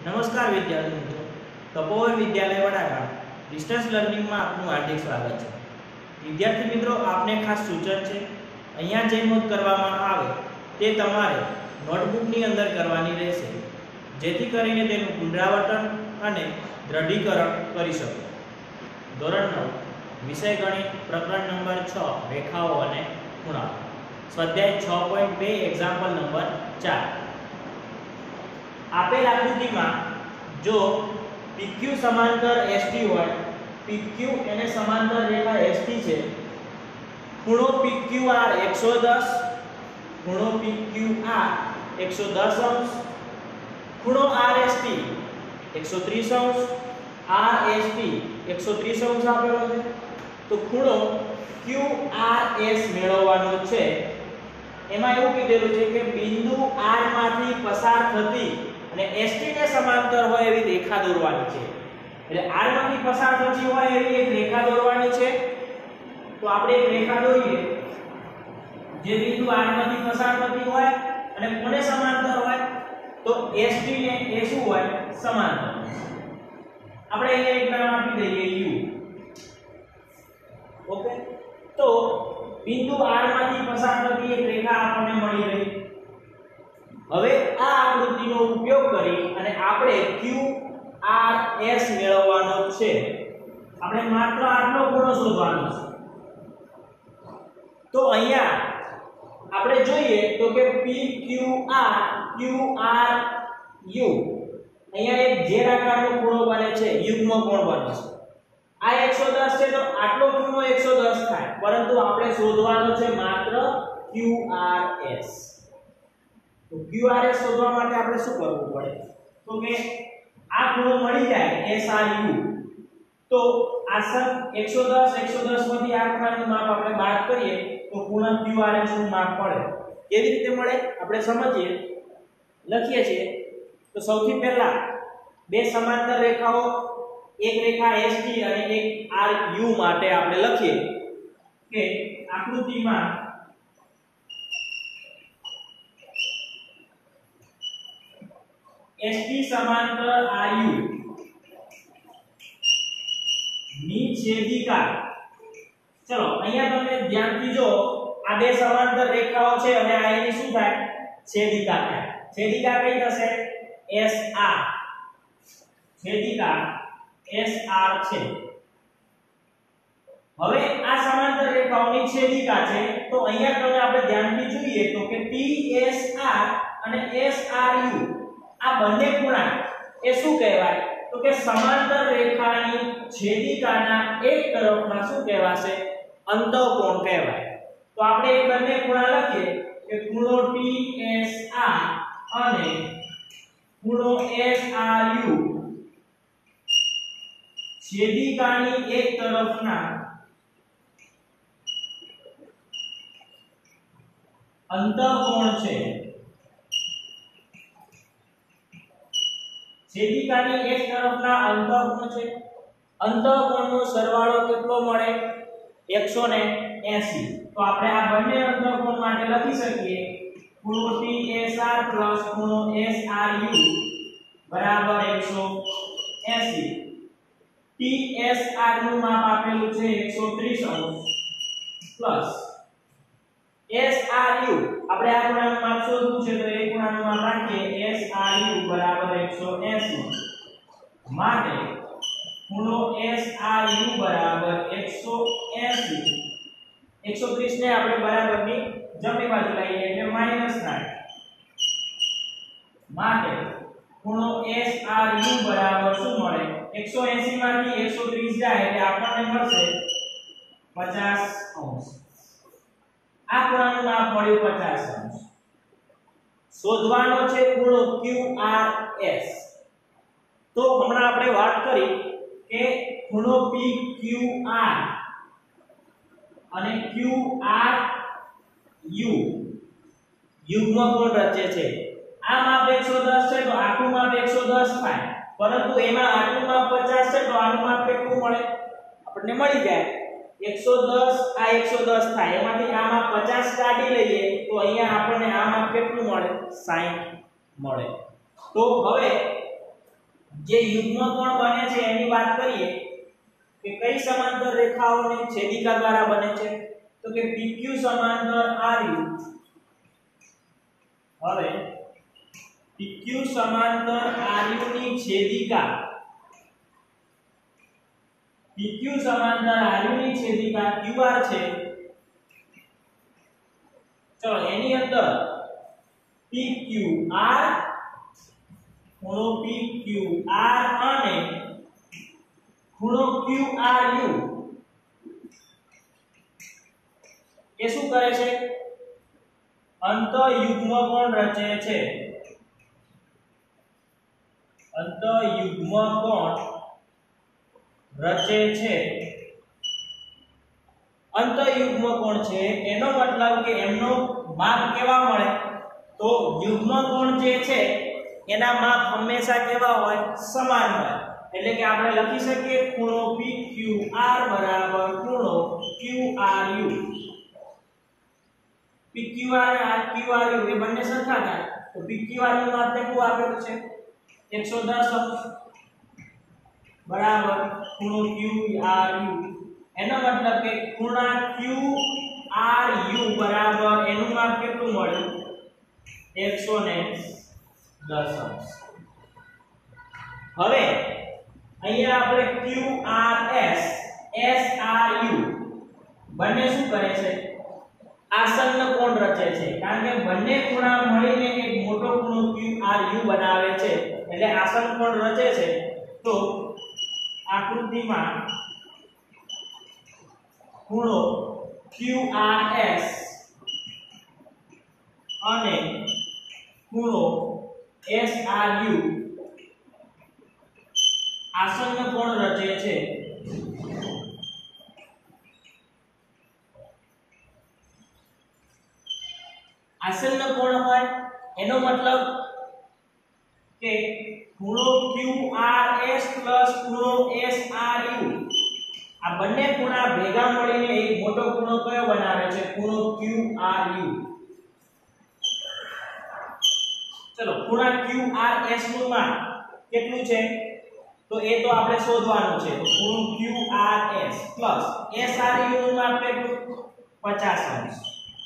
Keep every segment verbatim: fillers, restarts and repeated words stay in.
नमस्कार विद्यार्थी मित्रों, तपोवन विद्यालय वडागाम डिस्टन्स लर्निंग में आपનું हार्दिक स्वागत છે। विद्यार्थी मित्रों, आपने खास सूचन છે અહીંયા જે નોંધ કરવામાં આવે તે તમારે નોટબુકની અંદર કરવાની રહેશે, જેથી કરીને તેનું પુનરાવર્તન અને દૃઢીકરણ કરી શકો। ધોરણ નવ વિષય ગણિત પ્રકરણ નંબર છ રેખાઓ અને ખૂણાઓ, સ્વાધ્યાય છ પોઈન્ટ બે એક્ઝામ્પલ નંબર ચાર। આપેલ આકૃતિમાં જો પીક્યુ સમાંતર એસટી હોય, પીક્યુ એને સમાંતર રેખા એસટી છે, ખૂણો પીક્યુઆર એક સો દસ, ખૂણો પીક્યુઆર એક સો દસ અંશ, ખૂણો આરએસટી એક સો ત્રીસ અંશ, આરએસટી એક સો ત્રીસ અંશ આપેલો છે, તો ખૂણો ક્યુઆરએસ મેળવવાનો છે। એમાં એવું કીધેલું છે કે બિંદુ આર માંથી પસાર થતી અને એસટી ને સમાંતર હોય એવી રેખા દોરવાની છે। એટલે આર માંથી પસાર થતી હોય એવી એક રેખા દોરવાની છે। તો આપણે એક રેખા દોરીએ જે બિંદુ આર માંથી પસાર થતી હોય અને કોને સમાંતર હોય, તો એસટી ને એ શું હોય, સમાંતર। આપણે અહીંયા એક નામ આપી દઈએ યુ। ઓકે, તો બિંદુ આર માંથી પસાર થતી એક રેખા આપણને મળી ગઈ। હવે આ આકૃતિનો ઉપયોગ કરી અને આપણે ક્યુ આર એસ મેળવવાનો છે। આપણે માત્ર આટલો ખૂણો શોધવાનો છે। તો અહીંયા આપણે જોઈએ તો કે P Q R Q R U, અહીંયા એક જે આકારનો ખૂણો બને છે, યુગ્મ કોણ બને છે। આ એક સો દસ છે તો આટલો ખૂણો એક સો દસ થાય, પરંતુ આપણે શોધવાનો છે માત્ર ક્યુ આર એસ। તો ક્યુઆરએસ શોધવા માટે આપણે શું કરવું પડે, તો કે આ ખૂણો મળી જાય એસ આર યુ, તો આ સમ એક સો દસ એક સો દસ માંથી આ ખૂણાનું માપ આપણે બાદ કરીએ તો ખૂણા ક્યુઆરએસ નું માપ મળે। કેવી રીતે મળે આપણે સમજીએ, લખીએ છીએ। તો સૌથી પહેલા બે સમાંતર રેખાઓ, એક રેખા એસટી અને એક આર યુ માટે આપણે લખીએ કે આકૃતિમાં એસટી સમાંતર આરયુ ની છેદિકા। ચલો અહીંયા તમે ધ્યાનથી જો, આ બે સમાંતર રેખાઓ છે અને આ એની શું થાય, છેદિકા થાય। છેદિકા કઈ થશે, એસ આર, છેદિકા એસ આર છે। હવે આ સમાંતર રેખાઓની છેદિકા છે, તો અહીંયા તમે આપણે ધ્યાનથી જોઈએ તો કે પી એસ આર અને એસ આર યુ આ બંને ખૂણા એ શું કહેવાય, તો કે સમાંતર રેખાની છેદિકાના એક તરફના શું કહેવાશે, અંતઃકોણ કહેવાય। તો આપણે એ બંને ખૂણા લખીએ કે ખૂણો ટી એસ આર અને ખૂણો એસ આર યુ છેદિકાની એક તરફના અંતઃકોણ છે। છેદિકાની એક તરફના અંતઃકોણ છે, અંતઃકોણનો સરવાળો કેટલો મળે, એક સો એંસી। તો આપણે આ બંને અંતઃકોણ માટે લખી શકીએ ખૂણો ટી એસ આર પ્લસ ખૂણો એસ આર યુ બરાબર એક સો એંસી। ટી એસ આર નું માપ આપેલું છે એક સો ત્રીસ અંશ પ્લસ એસ આર યુ, આપણે આ ખૂણાનું માપ શોધવું છે તો એ ખૂણાનું માપ રાખીએ એસ આર યુ બરાબર એક સો એંસી માટે ખૂણો એસ આર યુ બરાબર એક સો એંસી। એક સો ત્રીસ ને આપણે બરાબરની જમણી બાજુ લઈએ એટલે માઈનસ થાય માટે ખૂણો એસ આર યુ બરાબર શું મળે, એક સો એંસી માંથી એક સો ત્રીસ જાય એટલે આપણને મળશે પચાસ અંશ। આ ખૂણાનું માપ મળ્યું પચાસ અંશ। શોધવાનો છે ખૂણો ક્યુ આર એસ। તો હમણાં આપણે વાત કરી કે ખૂણો પી ક્યુ આર અને ક્યુ આર યુ યુગ્મ કોણ રચે છે। આ માપ એક સો દસ છે તો આખું માપ એક સો દસ થાય, પરંતુ એમાં આટલું માપ પચાસ છે તો આનું માપ કેટલું મળે, આપણને મળી જાય એક સો દસ, આ એક સો દસ થાય, એમાંથી આ માપ પચાસ કાઢી લઈએ તો અહીંયા આપણને આ માપ કેટલું મળે, સાઠ મળે। તો હવે જે યુગ્મ કોણ બને છે એની વાત કરીએ કે કઈ સમાંતર રેખાઓની છેદિકા દ્વારા બને છે તો કે પીક્યુ સમાંતર આરયુ હવે પીક્યુ સમાંતર આરયુ ની છેદિકા પીક્યુ સમાંતર આરયુ ની છેદિકા ક્યુઆર છે ચલો એની અંદર પીક્યુઆર ખૂણો પીક્યુઆર અને ખૂણો ક્યુઆરયુ એ શું કરે છે અંતઃયુગ્મ કોણ રચે છે અંતઃયુગ્મ કોણ રચે છે અંતઃયુગ્મ કોણ છે એનો મતલબ કે એમનો માપ કેવા મળે તો યુગ્મ કોણ જે છે એના માપ હંમેશા કેવા હોય સમાન હોય એટલે કે આપણે લખી શકીએ ખૂણો પીક્યુઆર બરાબર ખૂણો ક્યુઆરયુ પીક્યુઆર અને ક્યુઆરયુ એ બંને સરખા થાય તો પીક્યુઆર નું માપ કેટલું આપેલું છે એકસો દસ અંશ બરાબર ખૂણો ક્યુઆરયુ એનો મતલબ કે ખૂણા ક્યુઆરયુ બરાબર એનું માપ કેટલું મળ્યું એકસો દસ અંશ હવે અહીંયા આપણે ક્યુઆરએસ એસઆરયુ બંને શું કરે છે આસન્ન કોણ રચે છે કારણ કે બંને ખૂણા મળીને એક મોટો ખૂણો ક્યુઆરયુ બનાવે છે એટલે આસન્ન કોણ રચે છે તો આકૃતિમાં ખૂણો ક્યુઆરએસ અને ખૂણો એસઆરયુ આસન્ન કોણ રચે છે આસન્ન કોણ હોય એનો મતલબ કે ખૂણો ક્યુઆરએસ પ્લસ ખૂણો એસઆરયુ આ બંને ખૂણા ભેગા મળીને એક મોટો ખૂણો કયો બનાવે છે ખૂણો ક્યુઆરયુ ચલો ખૂણા ક્યુઆરએસ નું માપ કેટલું છે તો એ તો આપણે શોધવાનું છે તો ખૂણો ક્યુઆરએસ પ્લસ એસઆરયુ નું માપ કેટલું પચાસ અંશ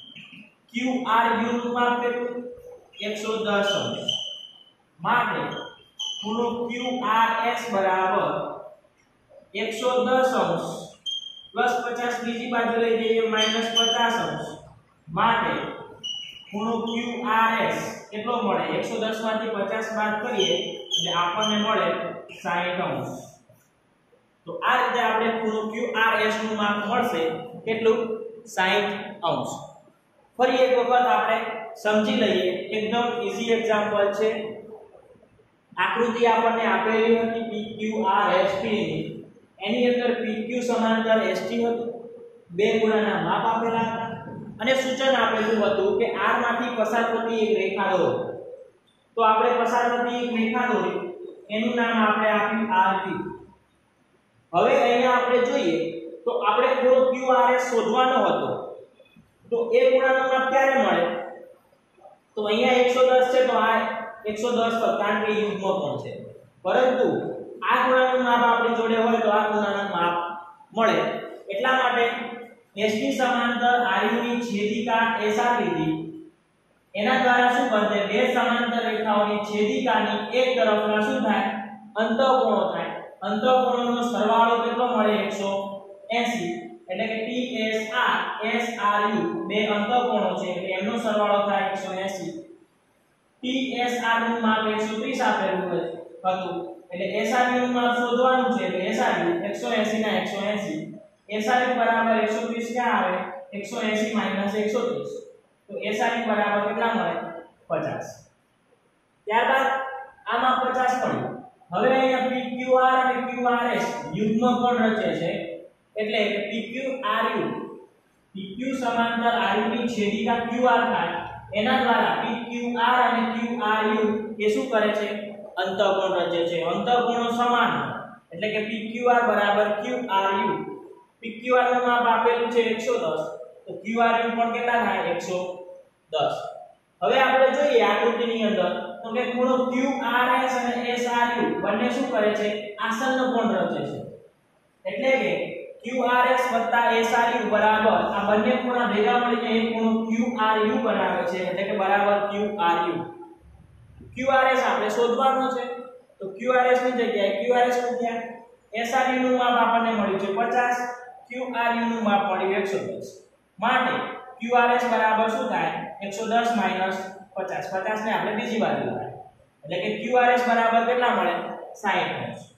ક્યુઆરયુ નું માપ કેટલું એકસો દસ અંશ માટે ખૂણો ક્યુઆરએસ બરાબર એકસો દસ અંશ પ્લસ પચાસ બીજી બાજુ લઈ જઈએ માઈનસ પચાસ અંશ માટે ખૂણો ક્યુઆરએસ કેટલો મળે એકસો દસ માંથી પચાસ બાદ કરીએ એટલે આપણને મળે સાઠ અંશ તો આ રીતે આપણે ખૂણો ક્યુઆરએસ નું માપ મળશે કેટલું સાઠ અંશ ફરી એક વખત આપણે સમજી લઈએ એકદમ ઈઝી એક્ઝામ્પલ છે આકૃતિ આપણને આપેલી હતી પીક્યુઆરએસટી ની એની અંદર પીક્યુ સમાંતર એસટી હતું બે ખૂણાના માપ આપેલા હતા અને સૂચન આપેલું હતું કે આર માંથી પસાર થતી એક રેખા દોરો તો આપણે પસાર થતી એક રેખા દોરી એનું નામ આપણે આપ્યું આરપી હવે અહીંયા આપણે જોઈએ તો આપણે ખૂણો ક્યુઆરએસ શોધવાનો હતો તો એ ખૂણાનું માપ ક્યારે મળે તો અહીંયા એકસો દસ છે તો આ એકસો દસ પર કારણ કે યુગ્મ કોણ છે પરંતુ આ ખૂણાનું માપ આપણી જોડે હોય તો આ ખૂણાનું માપ મળે એટલા માટે એસટી સમાંતર આરયુ ની છેદિકા એસઆર લીધી એના દ્વારા શું બનશે બે સમાંતર રેખાઓની છેદિકાની એક તરફના શું થાય અંતઃકોણો થાય અંતઃકોણોનો સરવાળો કેટલો મળે એકસો એંસી એટલે કે ટીએસઆર એસઆરયુ બે અંતઃકોણો છે એટલે એનો સરવાળો થાય એકસો એંસી ટીએસઆર નું માપ એકસો ત્રીસ આપેલું હતું એટલે એસઆરયુ નું માપ શોધવાનું છે એટલે એસઆરયુ એકસો એંસી ના એકસો એંસી એસઆરયુ બરાબર એકસો ત્રીસ ક્યાં આવે એકસો એંસી માઈનસ એકસો ત્રીસ તો એસઆરયુ બરાબર કેટલા મળે પચાસ ત્યારબાદ આમાં પચાસ મળ્યું હવે અહીંયા પીક્યુઆર અને ક્યુઆરએસ યુગ્મ કોણ રચે છે એટલે પીક્યુઆરયુ પીક્યુ સમાંતર આરયુ ની છેદિકા ક્યુઆર થાય એના દ્વારા પીક્યુઆર અને ક્યુઆરયુ એ શું કરે છે અંતઃકોણ રચે છે અંતઃકોણો સમાન એટલે કે પીક્યુઆર બરાબર ક્યુઆરયુ પીક્યુઆર નું માપ આપેલું છે એકસો દસ તો ક્યુઆરયુ પણ કેટલા થાય એકસો દસ હવે આપણે જોઈએ આકૃતિની અંદર તો કે ખૂણો ક્યુઆરએસ અને એસઆરયુ બંને શું કરે છે આસન્ન કોણ રચે છે એટલે કે Q R S S R U બરાબર આ બંને ખૂણા ભેગા મળીને એક ખૂણો Q R U બનાવે છે એટલે કે બરાબર Q R U Q R S આપણે શોધવાનો છે તો Q R S ની જગ્યાએ Q R S મૂક્યા S R U નું માપ આપણને મળ્યું છે પચાસ Q R U નું માપ મળ્યું એકસો દસ માટે Q R S બરાબર શું થાય એકસો દસ માઈનસ પચાસ પચાસ ને આપણે બીજી બાજુ લાવીએ એટલે કે Q R S બરાબર કેટલા મળે સાઈઠ મળશે